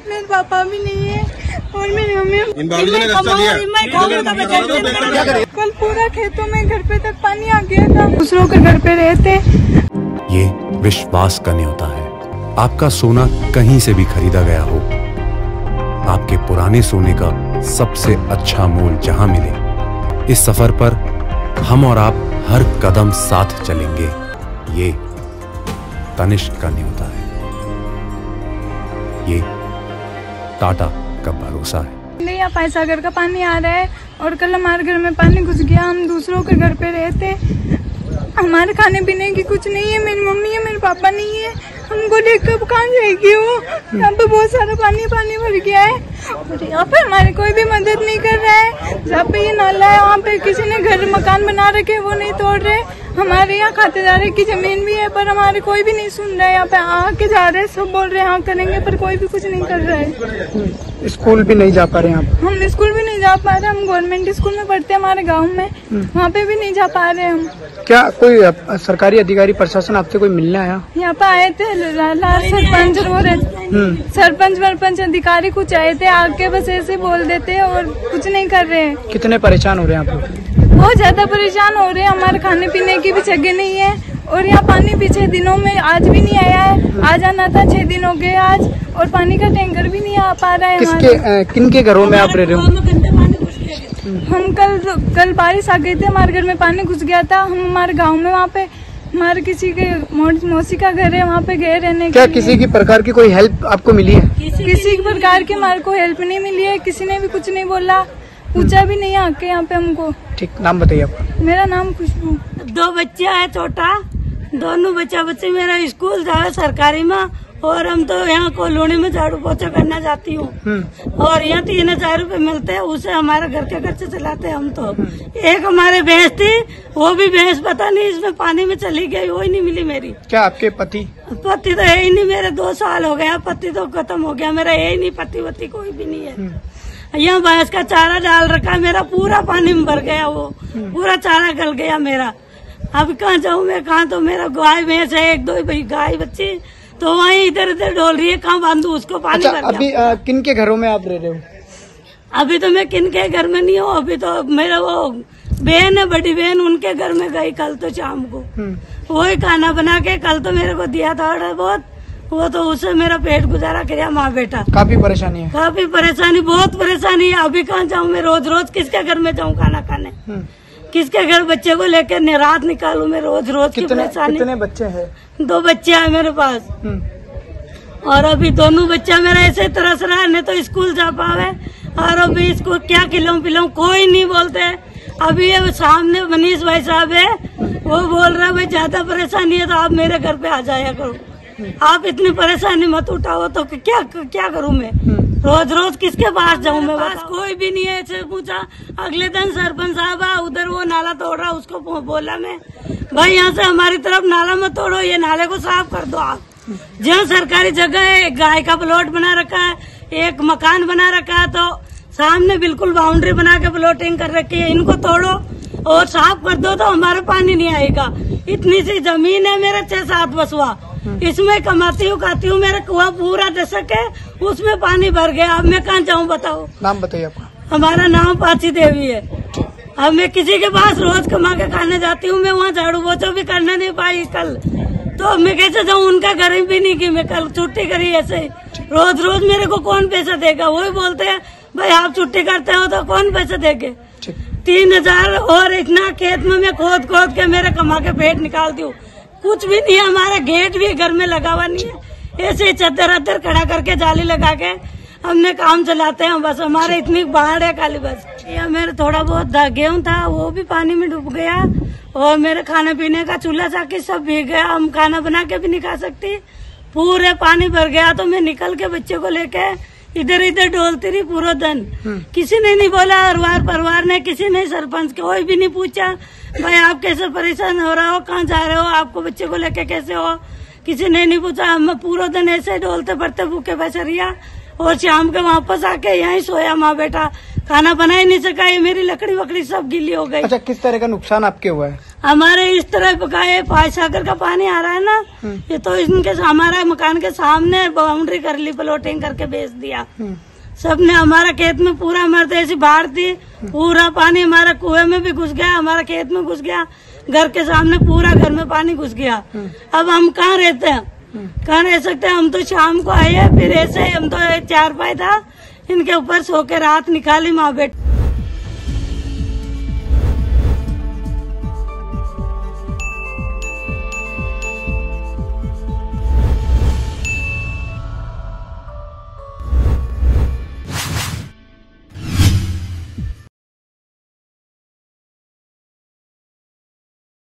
मेरे पापा भी नहीं है और मेरी मम्मी। कल पूरा खेतों में घर पे तक पानी आ गया था, दूसरों के घर पे रहते। ये विश्वास का न्योता है। आपका सोना कहीं से भी खरीदा गया हो, आपके पुराने सोने का सबसे अच्छा मोल जहां मिले, इस सफर पर हम और आप हर कदम साथ चलेंगे। ये तनिष्क का न्योता है, ये टाटा का भरोसा है। नहीं, यहाँ पैसागर का पानी आ रहा है और कल हमारे घर में पानी घुस गया। हम दूसरों के घर पे रहते, हमारे खाने पीने की कुछ नहीं है। मेरी मम्मी है, मेरे पापा नहीं है। हमको लेकर कहाँ जाएगी वो? यहाँ पे बहुत सारा पानी भर गया है और यहाँ पे हमारी कोई भी मदद नहीं कर रहा है। जहाँ पे ये नाला है वहाँ पे किसी ने घर मकान बना रखे, वो नहीं तोड़ रहे। हमारे यहाँ खातेदारी की जमीन भी है पर हमारे कोई भी नहीं सुन रहा है। यहाँ पे आके जा रहे हैं, सब बोल रहे हैं हाँ करेंगे, पर कोई भी कुछ नहीं कर रहा है। स्कूल भी नहीं जा पा रहे हैं हम स्कूल भी नहीं जा पा रहे। हम गवर्नमेंट स्कूल में पढ़ते हैं हमारे गाँव में, वहाँ पे भी नहीं जा पा रहे हम। क्या कोई सरकारी अधिकारी प्रशासन आपसे कोई मिलने आया? यहाँ पे आए थे सरपंच और सरपंच अधिकारी कुछ आए थे, आके बस ऐसे बोल देते और कुछ नहीं कर रहे हैं। कितने परेशान हो रहे हैं आप लोग? बहुत ज्यादा परेशान हो रहे हैं। हमारे खाने पीने की भी जगह नहीं है और यहाँ पानी पीछे दिनों में आज भी नहीं आया है। आ जाना था, 6 दिन हो गए आज, और पानी का टैंकर भी नहीं आ पा रहा है। किन के घरों में आप रह रहे हो? हम कल बारिश आ गई थी, हमारे घर में पानी घुस गया था। हम हमारे गाँव में वहाँ पे हमारे किसी के मौसी का घर है, वहाँ पे गए रहने। क्या किसी की प्रकार की कोई हेल्प आपको मिली है? किसी प्रकार की हमारे को हेल्प नहीं मिली है। किसी ने भी कुछ नहीं बोला, पूछा भी नहीं आके यहाँ पे हमको। ठीक, नाम बताइए आपका। मेरा नाम खुशबू। 2 बच्चे है छोटा, दोनों बच्चे मेरा स्कूल जाए सरकारी में, और हम तो यहाँ कॉलोनी में झाड़ू पोछा करना जाती हूँ और यहाँ 3000 रुपए मिलते हैं, उसे हमारे घर के खर्चे चलाते हैं हम तो। एक हमारे भैंस थी, वो भी भैंस पता नहीं इसमें पानी में चली गई, वो ही नहीं मिली मेरी। क्या आपके पति तो है ही नहीं, मेरे 2 साल हो गया, पति तो खत्म हो गया, मेरा है ही नहीं, पति वती कोई भी नहीं है। यहाँ भैंस का चारा डाल रखा, मेरा पूरा पानी में भर गया, वो पूरा चारा गल गया मेरा। अब कहाँ जाऊँ मैं, कहाँ? तो मेरा गाय भैंस है, 1-2 गाय बच्ची, तो वहीं इधर उधर डोल रही है, कहाँ बांधू उसको पानी भर गया। अभी किन के घरों में आप रह रहे हो? अभी तो मैं किन के घर में नहीं हूँ, अभी तो मेरा वो बहन है, बड़ी बहन, उनके घर में गई कल तो शाम को। वही खाना बना के कल तो मेरे को दिया था थोड़ा बहुत, वो तो उससे मेरा पेट गुजारा किया माँ बेटा। काफी परेशानी है? काफी परेशानी, बहुत परेशानी है। अभी कहाँ जाऊँ मैं, रोज किसके घर में जाऊँ खाना खाने? किसके घर बच्चे को लेकर रात निकालू मैं? रोज की परेशानी। कितने बच्चे हैं? 2 बच्चे हैं मेरे पास, और अभी दोनों बच्चा मेरा ऐसे तरस रहा है, नहीं तो स्कूल जा पावे, और अभी इसको क्या खिलाऊं कोई नहीं बोलते। अभी ये सामने मनीष भाई साहब है, वो बोल रहा है भाई ज्यादा परेशानी है तो आप मेरे घर पे आ जाया करो, आप इतनी परेशानी मत उठाओ। तो क्या करूं मैं? रोज किसके पास जाऊं मैं? पास कोई भी नहीं है। ऐसे पूछा, अगले दिन सरपंच साहब उधर वो नाला तोड़ रहा, उसको बोला मैं भाई यहाँ से हमारी तरफ नाला मत तोड़ो, ये नाले को साफ कर दो आप। जहाँ सरकारी जगह है, गाय का प्लॉट बना रखा है, एक मकान बना रखा है, तो सामने बिल्कुल बाउंड्री बना के प्लॉटिंग कर रखी है, इनको तोड़ो और साफ कर दो तो हमारा पानी नहीं आएगा। इतनी सी जमीन है मेरा, 6-7 बसुआ, इसमें कमाती हूँ खाती हूँ, मेरा कुआं पूरा दशक है, उसमें पानी भर गया। अब मैं कहाँ जाऊँ बताओ? नाम बताइए आपका। हमारा नाम पाची देवी है। अब मैं किसी के पास रोज कमा के खाने जाती हूँ, मैं वहाँ झाड़ू पोछा भी करना नहीं पाई कल, तो मैं कैसे जाऊँ? उनका घर भी नहीं की मैं कल, छुट्टी करी ऐसे। रोज मेरे को कौन पैसा देगा? वही बोलते हैं भाई आप छुट्टी करते हो तो कौन पैसा देंगे? 3000 और इतना खेत में मैं खोद के मेरे कमा के पेट निकालती हूँ, कुछ भी नहीं है। हमारा गेट भी घर में लगा हुआ नहीं है, ऐसे चद्दर खड़ा करके जाली लगा के हमने काम चलाते हैं बस। हमारे इतनी बाढ़ है खाली बस। ये मेरे थोड़ा बहुत गेहूं था वो भी पानी में डूब गया, और मेरे खाने पीने का चूल्हा चाकी सब भीग गया, हम खाना बना के भी नहीं खा सकती, पूरे पानी भर गया। तो मैं निकल के बच्चे को लेके इधर डोलती रही पूरा दिन। किसी ने नहीं बोला, परिवार ने, किसी ने, सरपंच कोई भी नहीं पूछा भाई आप कैसे परेशान हो रहे हो, कहाँ जा रहे हो, आपको बच्चे को लेके कैसे हो, किसी ने नहीं पूछा। हम पूरा दिन ऐसे डोलते पड़ते भूखे पैसे रिया, और शाम के वापस आके यहीं सोया माँ बेटा, खाना बना ही नहीं सका, ये मेरी लकड़ी वकड़ी सब गीली हो गई। अच्छा, किस तरह का नुकसान आपके हुआ है? हमारे इस तरफ का ये सागर का पानी आ रहा है ना, ये तो इनके हमारा मकान के सामने बाउंड्री कर ली, प्लॉटिंग करके बेच दिया। सबने हमारा खेत में पूरा, हमारे तो ऐसी बाढ़ थी, पूरा पानी हमारा कुएं में भी घुस गया, हमारा खेत में घुस गया, घर के सामने पूरा घर में पानी घुस गया। अब हम कहाँ रहते हैं, कहाँ रह सकते हैं? हम तो शाम को आए, फिर ऐसे हम तो 4 पाई था, इनके ऊपर सो के रात निकाली माँ बेटी।